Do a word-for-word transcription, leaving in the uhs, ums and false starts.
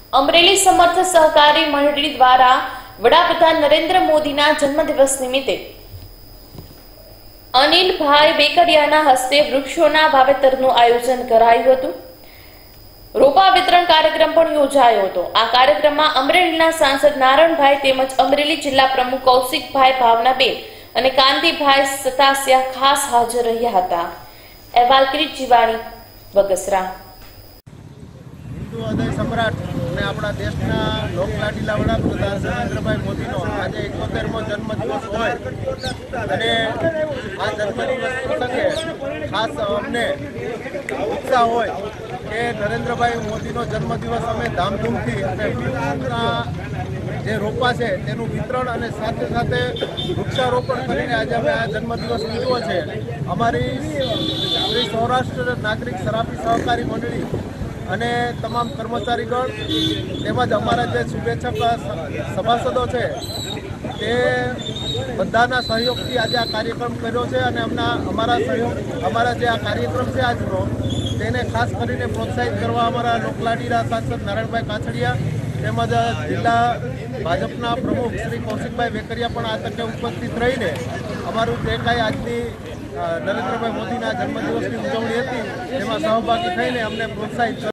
અમરેલી સમર્થ સહકારી મંડળી દ્વારા વડાપ્રધાન નરેન્દ્ર મોદીના જન્મદિવસ નિમિત્તે અનિલભાઈ બેકરિયાના હસ્તે વૃક્ષોના વાવેતરનું આયોજન કરાયું હતું। રોપા વિતરણ કાર્યક્રમ પણ યોજાયો હતો। આ કાર્યક્રમમાં અમરેલીના સાંસદ નારણભાઈ તેમજ અમરેલી જિલ્લા પ્રમુખ કૌશિકભાઈ ભાવનાબેન અને કાંતિભાઈ સતાસિયા ખાસ હાજર રહ્યા હતા। અહેવાલ કિરીટ જીવાણી, બગસરા। हिंदू हृदय सम्राट ने अपना देशना लोकलाडीला वडाप्रधान नरेंद्रभाई मोदीनो आज इकोतेरमो जन्मदिवस होय अने आ जन्मदिवस प्रसंगे खास अमने उत्साह होय के नरेंद्रभाई मोदीनो जन्मदिवस अमे धामधूमथी अने वृक्षना जे रोपा छे तेनुं वितरण अने साथे साथे वृक्षारोपण करीने आज अमे आ जन्मदिवस उजव्यो छे। अमारी श्री सौराष्ट्र नागरिक सराफी सहकारी मंडળી અને તમામ કર્મચારીગણ તેમજ અમારા જે શુભેચ્છક સભાસદો છે તે બધાના સહયોગથી આજે આ કાર્યક્રમ કર્યો છે અને અમના અમારા સહયોગ અમારા જે આ કાર્યક્રમ છે આજનો તેને ખાસ કરીને પ્રોત્સાહિત કરવા અમારા લોકલાડીના સાંસદ નારાયણભાઈ કાછડિયા તેમજ જિલ્લા ભાજપના પ્રમુખ શ્રી કૌશિકભાઈ વેકરિયા પણ આ તકે ઉપસ્થિત રહીને અમારું જે કાંઈ આજની નરેન્દ્રભાઈ મોદીના જન્મદિવસની ઉજવણી હતી તેમાં સહભાગી થઈને અમને પ્રોત્સાહિત